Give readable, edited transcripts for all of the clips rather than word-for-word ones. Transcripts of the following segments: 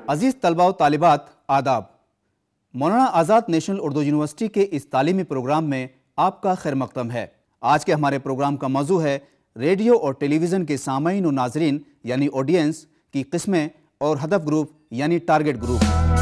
अजीज़ तलबा व तालिबात आदाब। मौलाना आज़ाद नेशनल उर्दू यूनिवर्सिटी के इस तालीमी प्रोग्राम में आपका खैर मक़दम है। आज के हमारे प्रोग्राम का मौजू है रेडियो और टेलीविज़न के सामईन और नाज़रीन यानी ऑडियंस की किस्में और हदफ ग्रुप यानी टारगेट ग्रुप।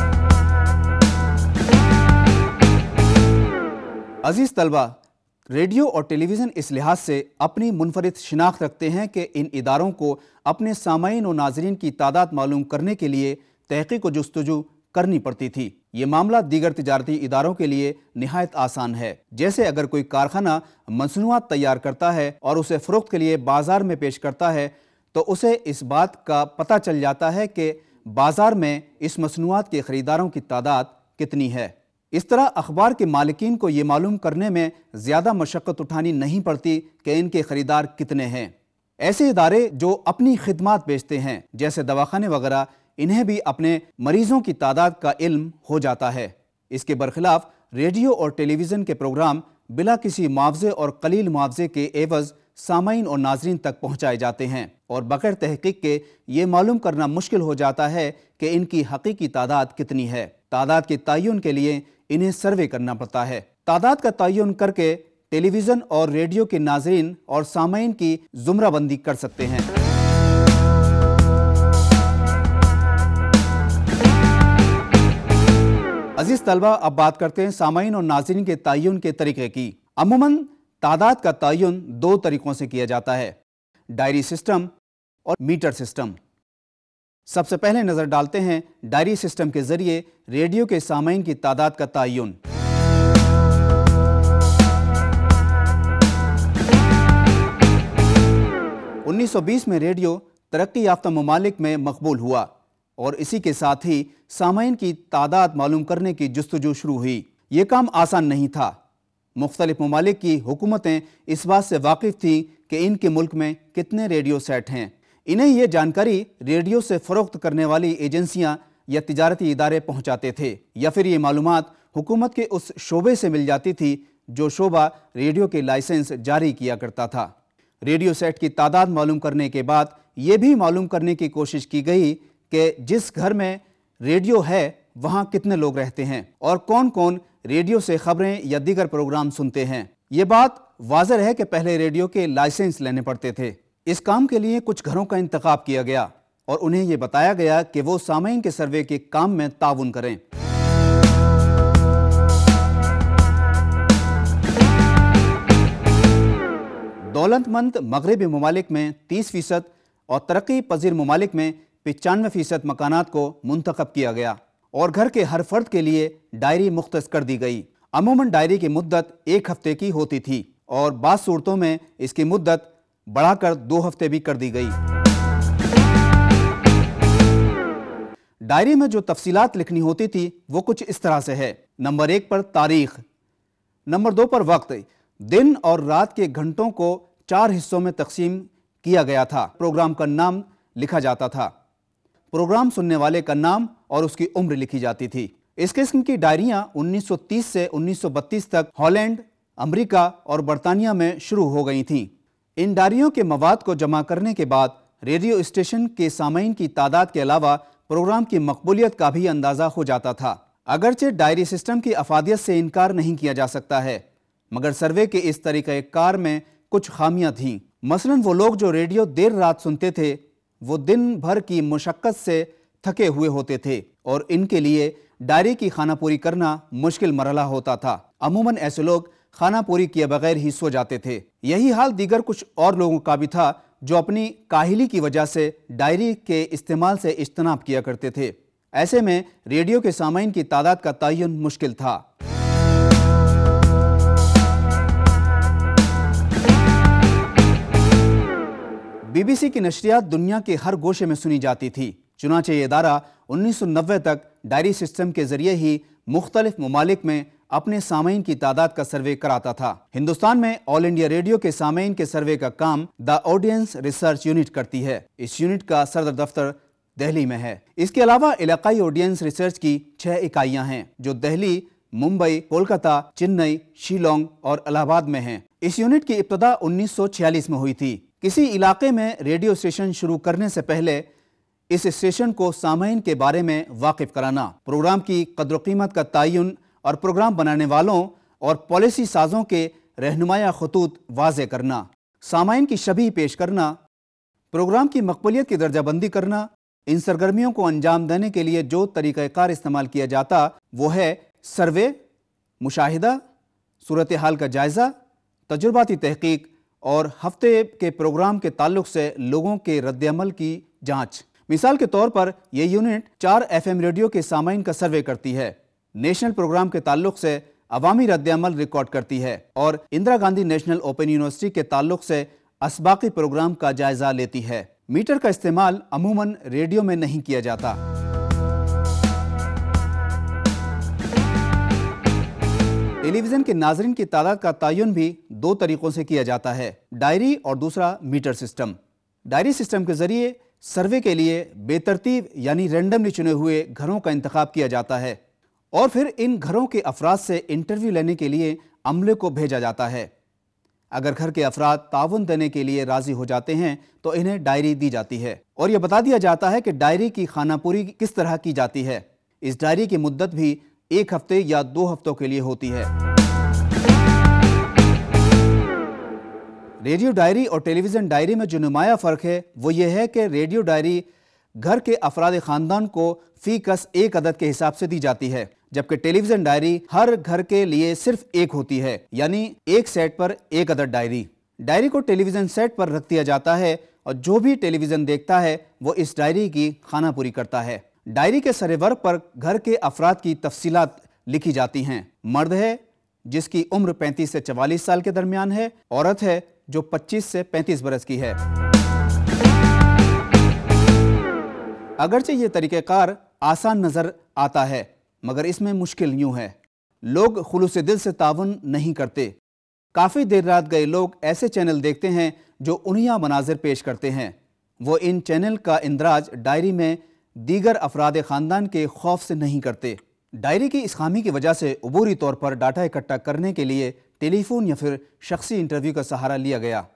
अजीज़ तलबा, रेडियो और टेलीविज़न इस लिहाज से अपनी मुनफरिद शिनाख्त रखते हैं कि इन इदारों को अपने सामईन और नाज़रीन की तादाद मालूम करने के लिए तहक़ीक़ व जुस्तजू करनी पड़ती थी। ये मामला दीगर तिजारती इदारों के लिए निहायत आसान है। जैसे अगर कोई कारखाना मसनूआत तैयार करता है और उसे फ़रोख्त के लिए बाज़ार में पेश करता है तो उसे इस बात का पता चल जाता है कि बाज़ार में इस मसनूआत के ख़रीदारों की तादाद कितनी है। इस तरह अखबार के मालिकीन को ये मालूम करने में ज़्यादा मशक्क़त उठानी नहीं पड़ती कि इनके ख़रीदार कितने हैं। ऐसे इदारे जो अपनी खिदमात बेचते हैं जैसे दवाखाने वगैरह, इन्हें भी अपने मरीज़ों की तादाद का इल्म हो जाता है। इसके बरखिलाफ रेडियो और टेलीविज़न के प्रोग्राम बिला किसी मुआवजे और कलील मुआवजे के एवज़ सामईन और नाज़रीन तक पहुँचाए जाते हैं और बग़ैर तहक़ीक़ के ये मालूम करना मुश्किल हो जाता है कि इनकी हकीकी तादाद कितनी है। तादाद के तयन के लिए इन्हें सर्वे करना पड़ता है। तादाद का तयन करके टेलीविज़न और रेडियो के नाज़रीन और सामईन की ज़ुमराबंदी कर सकते हैं। अजीज़ तलबा, अब बात करते हैं सामईन और नाज़रीन के तयन के तरीक़े की। अमूमन तादाद का तयन दो तरीक़ों से किया जाता है, डायरी सिस्टम और मीटर सिस्टम। सबसे पहले नज़र डालते हैं डायरी सिस्टम के ज़रिए रेडियो के सामईन की तादाद का तयन। उन्नीस सौ 20 में रेडियो तरक्की याफ्ता ममालिक में मकबूल हुआ और इसी के साथ ही सामईन की तादाद मालूम करने की जुस्तजू शुरू हुई। ये काम आसान नहीं था। मुख्तलिफ ममालिक की हुकूमतें इस बात से वाकिफ़ थीं कि इनके मुल्क में कितने रेडियो सेट हैं। इन्हें यह जानकारी रेडियो से फ़रोख्त करने वाली एजेंसियां या तिजारती इदारे पहुंचाते थे या फिर ये मालूमात हुकूमत के उस शोबे से मिल जाती थी जो शोबा रेडियो के लाइसेंस जारी किया करता था। रेडियो सेट की तादाद मालूम करने के बाद ये भी मालूम करने की कोशिश की गई कि जिस घर में रेडियो है वहाँ कितने लोग रहते हैं और कौन कौन रेडियो से खबरें या दीगर प्रोग्राम सुनते हैं। ये बात वाज़ेह है कि पहले रेडियो के लाइसेंस लेने पड़ते थे। इस काम के लिए कुछ घरों का इंतखाब किया गया और उन्हें यह बताया गया कि वो सामईन के सर्वे के काम में ताउन करें। दौलतमंद मगरबी ममालिक में 30% और तरक्की पजीर ममालिक में 95% मकानात को मुंतखब किया गया और घर के हर फर्द के लिए डायरी मुख्तस कर दी गई। अमूमन डायरी की मुद्दत 1 हफ्ते की होती थी और बाज़ सूरतों में इसकी मुद्दत बढ़ाकर 2 हफ्ते भी कर दी गई। डायरी में जो तफसीलात लिखनी होती थी वो कुछ इस तरह से है। नंबर 1 पर तारीख, नंबर 2 पर वक्त, दिन और रात के घंटों को 4 हिस्सों में तकसीम किया गया था। प्रोग्राम का नाम लिखा जाता था, प्रोग्राम सुनने वाले का नाम और उसकी उम्र लिखी जाती थी। इस किस्म की डायरियां 1930 से 1932 तक हॉलैंड, अमेरिका और बरतानिया में शुरू हो गई थीं। इन डायरियों के मवाद को जमा करने के बाद रेडियो स्टेशन के सामईन की तादाद के अलावा प्रोग्राम की मकबूलियत का भी अंदाज़ा हो जाता था। अगरचे डायरी सिस्टम की अफादियत से इनकार नहीं किया जा सकता है, मगर सर्वे के इस तरीक़े कार में कुछ खामियां थीं। मसलन वो लोग जो रेडियो देर रात सुनते थे वो दिन भर की मुशक्क़त से थके हुए होते थे और इनके लिए डायरी की खाना पूरी करना मुश्किल मरहला होता था। अमूमन ऐसे लोग खाना पूरी किए बगैर ही सो जाते थे। यही हाल दीगर कुछ और लोगों का भी था जो अपनी काहिली की वजह से डायरी के इस्तेमाल से इज्तनाब किया करते थे। ऐसे में रेडियो के सामईन की तादाद का तयन मुश्किल था। BBC की नशरियात दुनिया के हर गोशे में सुनी जाती थी। चुनांचे ये इदारा 1990 तक डायरी सिस्टम के जरिए ही मुख्तलिफ ममालिक में अपने सामईन की तादाद का सर्वे कराता था। हिंदुस्तान में ऑल इंडिया रेडियो के सामईन के सर्वे का काम द ऑडियंस रिसर्च यूनिट करती है। इस यूनिट का सदर दफ्तर दिल्ली में है। इसके अलावा इलाकाई ऑडियंस रिसर्च की 6 इकाइयां हैं जो दिल्ली, मुंबई, कोलकाता, चेन्नई, शिलोंग और इलाहाबाद में हैं। इस यूनिट की इब्तिदा 1946 में हुई थी। किसी इलाके में रेडियो स्टेशन शुरू करने से पहले इस स्टेशन को सामईन के बारे में वाकिफ कराना, प्रोग्राम की कद्र कीमत का तयन और प्रोग्राम बनाने वालों और पॉलिसी साजों के रहनुमाया खतूत वाज़े करना, सामईन की शबीह पेश करना, प्रोग्राम की मकबूलियत की दर्जाबंदी करना। इन सरगर्मियों को अंजाम देने के लिए जो तरीक़ाकार इस्तेमाल किया जाता वो है सर्वे, मुशाहिदा, सूरत हाल का जायज़ा, तजुर्बाती तहकीक और हफ्ते के प्रोग्राम के ताल्लुक से लोगों के रद्द-ए-अमल की जांच। मिसाल के तौर पर यह यूनिट 4 FM रेडियो के सामाइन का सर्वे करती है, नेशनल प्रोग्राम के ताल्लुक से अवामी रद्द-ए-अमल रिकॉर्ड करती है और Indira Gandhi national open university के ताल्लुक से असबाकी प्रोग्राम का जायजा लेती है। मीटर का इस्तेमाल अमूमन रेडियो में नहीं किया जाता। टेलीविजन के नाज़रीन की तादाद का तयन भी 2 तरीकों से किया जाता है, डायरी और दूसरा मीटर सिस्टम। डायरी सिस्टम के जरिए सर्वे के लिए बेतरतीब यानी रैंडमली चुने हुए घरों का इंतखाब किया जाता है और फिर इन घरों के अफराद से इंटरव्यू लेने के लिए अमले को भेजा जाता है। अगर घर के अफराद ताउन देने के लिए राजी हो जाते हैं तो इन्हें डायरी दी जाती है और यह बता दिया जाता है कि डायरी की खानापुरी किस तरह की जाती है। इस डायरी की मुद्दत भी 1 हफ्ते या 2 हफ्तों के लिए होती है। रेडियो डायरी और टेलीविज़न डायरी में जो नुमाया फ़र्क है वो ये है कि रेडियो डायरी घर के अफराद ख़ानदान को फ़ी कस 1 अदद के हिसाब से दी जाती है, जबकि टेलीविज़न डायरी हर घर के लिए सिर्फ 1 होती है, यानी 1 सेट पर 1 अदद डायरी। डायरी को टेलीविज़न सेट पर रख दिया जाता है और जो भी टेलीविज़न देखता है वो इस डायरी की खानापुरी करता है। डायरी के सरेवर्क पर घर के अफराद की तफसीलात लिखी जाती हैं। मर्द है जिसकी उम्र 35 से 44 साल के दरमियान है, औरत है जो 25 से 35 बरस की है। अगरचे ये तरीक़ेकार आसान नज़र आता है मगर इसमें मुश्किल यूँ है, लोग खुलूस दिल से ताउन नहीं करते। काफ़ी देर रात गए लोग ऐसे चैनल देखते हैं जो उन्हिया मनाजिर पेश करते हैं। वो इन चैनल का इंदराज डायरी में दीगर अफराद ख़ानदान के खौफ से नहीं करते। डायरी की इस खामी की वजह से अबूरी तौर पर डाटा इकट्ठा करने के लिए टेलीफोन या फिर शख्सी इंटरव्यू का सहारा लिया गया।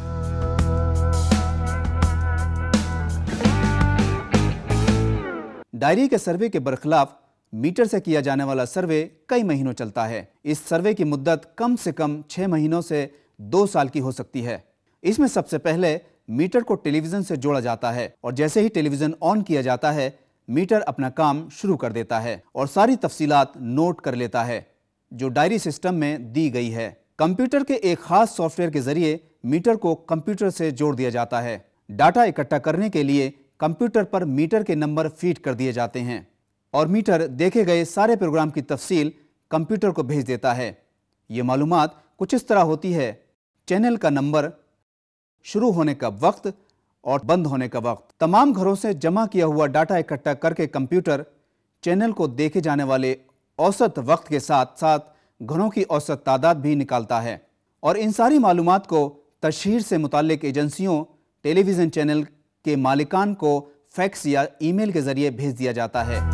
डायरी के सर्वे के बरखिलाफ मीटर से किया जाने वाला सर्वे कई महीनों चलता है। इस सर्वे की मुद्दत कम से कम 6 महीनों से 2 साल की हो सकती है। इसमें सबसे पहले मीटर को टेलीविज़न से जोड़ा जाता है और जैसे ही टेलीविज़न ऑन किया जाता है मीटर अपना काम शुरू कर देता है और सारी तफसीलात नोट कर लेता है जो डायरी सिस्टम में दी गई है। कंप्यूटर के एक खास सॉफ्टवेयर के जरिए मीटर को कंप्यूटर से जोड़ दिया जाता है। डाटा इकट्ठा करने के लिए कंप्यूटर पर मीटर के नंबर फीड कर दिए जाते हैं और मीटर देखे गए सारे प्रोग्राम की तफसील कंप्यूटर को भेज देता है। ये मालूमात कुछ इस तरह होती है: चैनल का नंबर, शुरू होने का वक्त और बंद होने का वक्त। तमाम घरों से जमा किया हुआ डाटा इकट्ठा करके कंप्यूटर चैनल को देखे जाने वाले औसत वक्त के साथ साथ घरों की औसत तादाद भी निकालता है और इन सारी मालूमात को तशहीर से मुताल्लिक एजेंसियों, टेलीविज़न चैनल के मालिकान को फैक्स या ईमेल के जरिए भेज दिया जाता है।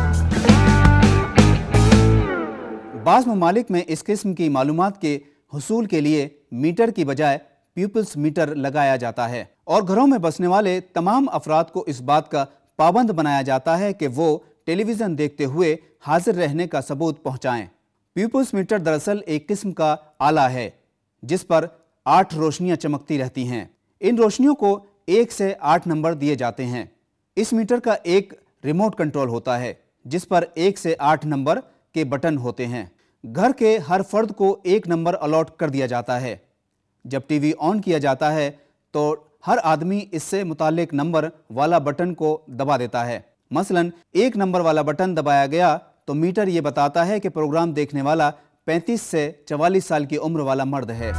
बाज़ ममालिक में इस किस्म की मालूमात के हुसूल के लिए मीटर की बजाय पीपल्स मीटर लगाया जाता है और घरों में बसने वाले तमाम अफराद को इस बात का पाबंद बनाया जाता है कि वो टेलीविज़न देखते हुए हाजिर रहने का सबूत पहुंचाएं। पीपल्स मीटर दरअसल एक किस्म का आला है जिस पर 8 रोशनियां चमकती रहती हैं। इन रोशनियों को 1 से 8 नंबर दिए जाते हैं। इस मीटर का एक रिमोट कंट्रोल होता है जिस पर 1 से 8 नंबर के बटन होते हैं। घर के हर फर्द को 1 नंबर अलॉट कर दिया जाता है। जब टीवी ऑन किया जाता है तो हर आदमी इससे मुताल्लिक नंबर वाला बटन को दबा देता है। मसलन 1 नंबर वाला बटन दबाया गया तो मीटर ये बताता है कि प्रोग्राम देखने वाला 35 से 44 साल की उम्र वाला मर्द है।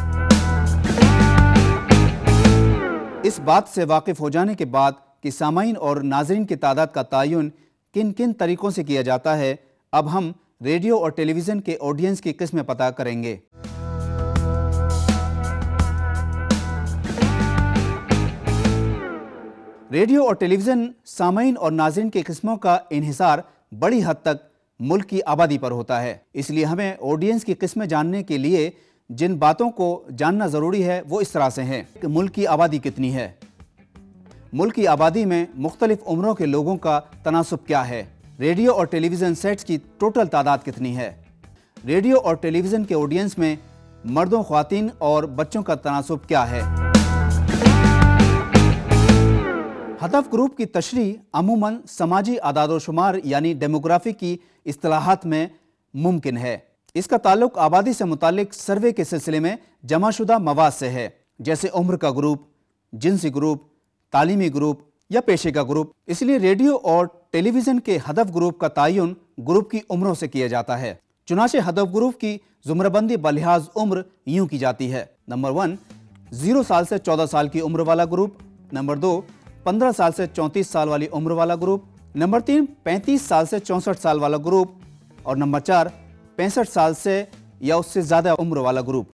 इस बात से वाकिफ हो जाने के बाद कि सामाईन और नाज़रीन की तादाद का तयन किन किन तरीकों से किया जाता है, अब हम रेडियो और टेलीविज़न के ऑडियंस की किस्में पता करेंगे। रेडियो और टेलीविज़न सामाईन और नाज़रीन की किस्मों का इन्हिसार बड़ी हद तक मुल्क की आबादी पर होता है। इसलिए हमें ऑडियंस की किस्में जानने के लिए जिन बातों को जानना ज़रूरी है वो इस तरह से हैं कि मुल्क की आबादी कितनी है, मुल्क की आबादी में मुख्तलिफ उम्रों के लोगों का तनासुब क्या है? रेडियो और टेलीविज़न सेट्स की टोटल तादाद कितनी है? रेडियो और टेलीविज़न के ऑडियंस में मर्दों, ख्वातीन और बच्चों का तनासुब क्या है? हदफ ग्रुप की तशरीह अमूमन समाजी आदादोशुमार यानी डेमोग्राफी की इस्तिलाहात में मुमकिन है। इसका ताल्लुक आबादी से मुतालिक सर्वे के सिलसिले में जमाशुदा मवाद से है, जैसे उम्र का ग्रुप, जिनसी ग्रुप, तालीमी ग्रुप या पेशे का ग्रुप। इसलिए रेडियो और टेलीविज़न के हदफ ग्रुप का तयन ग्रुप की उम्रों से किया जाता है। चुनाचे हदफ ग्रुप की जुमराबंदी बलिहाज उम्र यूं की जाती है। नंबर 1, 0 साल से 14 साल की उम्र वाला ग्रुप। नंबर 2, 15 साल से 34 साल वाली उम्र वाला ग्रुप। नंबर 3, 35 साल से 64 साल वाला ग्रुप। और नंबर 4, 65 साल से या उससे ज़्यादा उम्र वाला ग्रुप।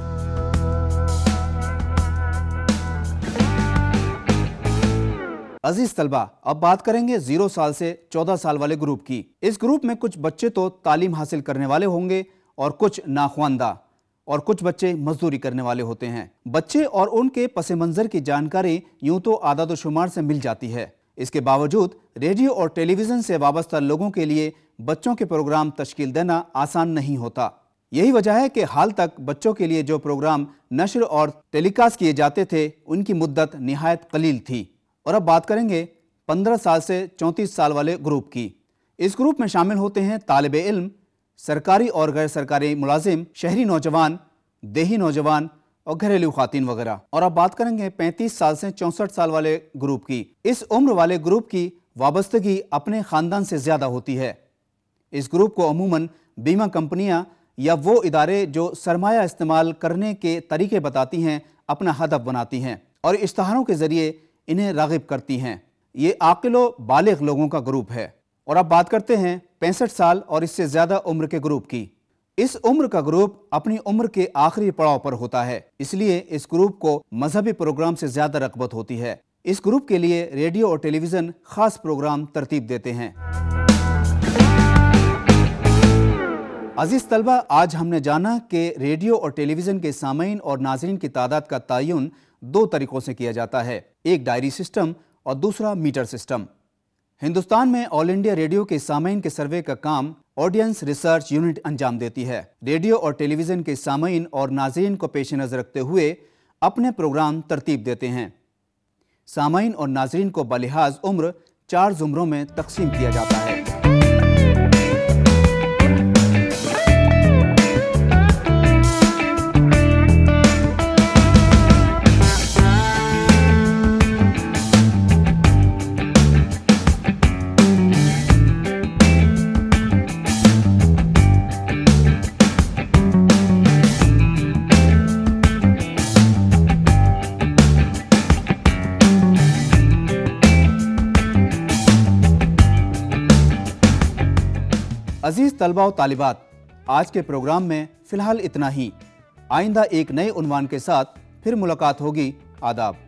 अजीज तलबा, अब बात करेंगे 0 साल से 14 साल वाले ग्रुप की। इस ग्रुप में कुछ बच्चे तो तालीम हासिल करने वाले होंगे और कुछ नाख्वानदा, और कुछ बच्चे मजदूरी करने वाले होते हैं। बच्चे और उनके पस मंज़र की जानकारी यूं तो आदाद व शुमार से मिल जाती है। इसके बावजूद रेडियो और टेलीविज़न से वाबस्ता लोगों के लिए बच्चों के प्रोग्राम तश्कील देना आसान नहीं होता। यही वजह है कि हाल तक बच्चों के लिए जो प्रोग्राम नश्र और टेलीकास्ट किए जाते थे, उनकी मुद्दत निहायत कलील थी। और अब बात करेंगे 15 साल से 34 साल वाले ग्रुप की। इस ग्रुप में शामिल होते हैं तालिबे इल्म, सरकारी और गैर सरकारी मुलाजिम, शहरी नौजवान, देही नौजवान और घरेलू खातीन वगैरह। और अब बात करेंगे 35 साल से 64 साल वाले ग्रुप की। इस उम्र वाले ग्रुप की वाबस्तगी अपने ख़ानदान से ज़्यादा होती है। इस ग्रुप को अमूमन बीमा कंपनियां या वो इदारे जो सरमाया इस्तेमाल करने के तरीके बताती हैं अपना हदफ बनाती हैं और इश्तहारों के ज़रिए इन्हें राग़िब करती हैं। ये आक़िल व बालिग़ लोगों का ग्रुप है। और अब बात करते हैं 65 साल और इससे ज़्यादा उम्र के ग्रुप की। इस उम्र का ग्रुप अपनी उम्र के आखिरी पड़ाव पर होता है, इसलिए इस ग्रुप को मजहबी प्रोग्राम से ज़्यादा रग़बत होती है। इस ग्रुप के लिए रेडियो और टेलीविज़न ख़ास प्रोग्राम तरतीब देते हैं। अज़ीज़ तलबा, आज हमने जाना कि रेडियो और टेलीविज़न के सामीन और नाज़रीन की तादाद का तयन 2 तरीक़ों से किया जाता है, एक डायरी सिस्टम और दूसरा मीटर सिस्टम। हिंदुस्तान में ऑल इंडिया रेडियो के सामीन के सर्वे का काम ऑडियंस रिसर्च यूनिट अंजाम देती है। रेडियो और टेलीविज़न के सामीन और नाज़रीन को पेश नज़र रखते हुए अपने प्रोग्राम तरतीब देते हैं। सामीन और नाज़रीन को बलिहाज उम्र 4 ज़ुमरों में तकसीम किया जाता है। अजीज़ तलबा व तालिबात, आज के प्रोग्राम में फ़िलहाल इतना ही। आइंदा एक नए उन्वान के साथ फिर मुलाकात होगी। आदाब।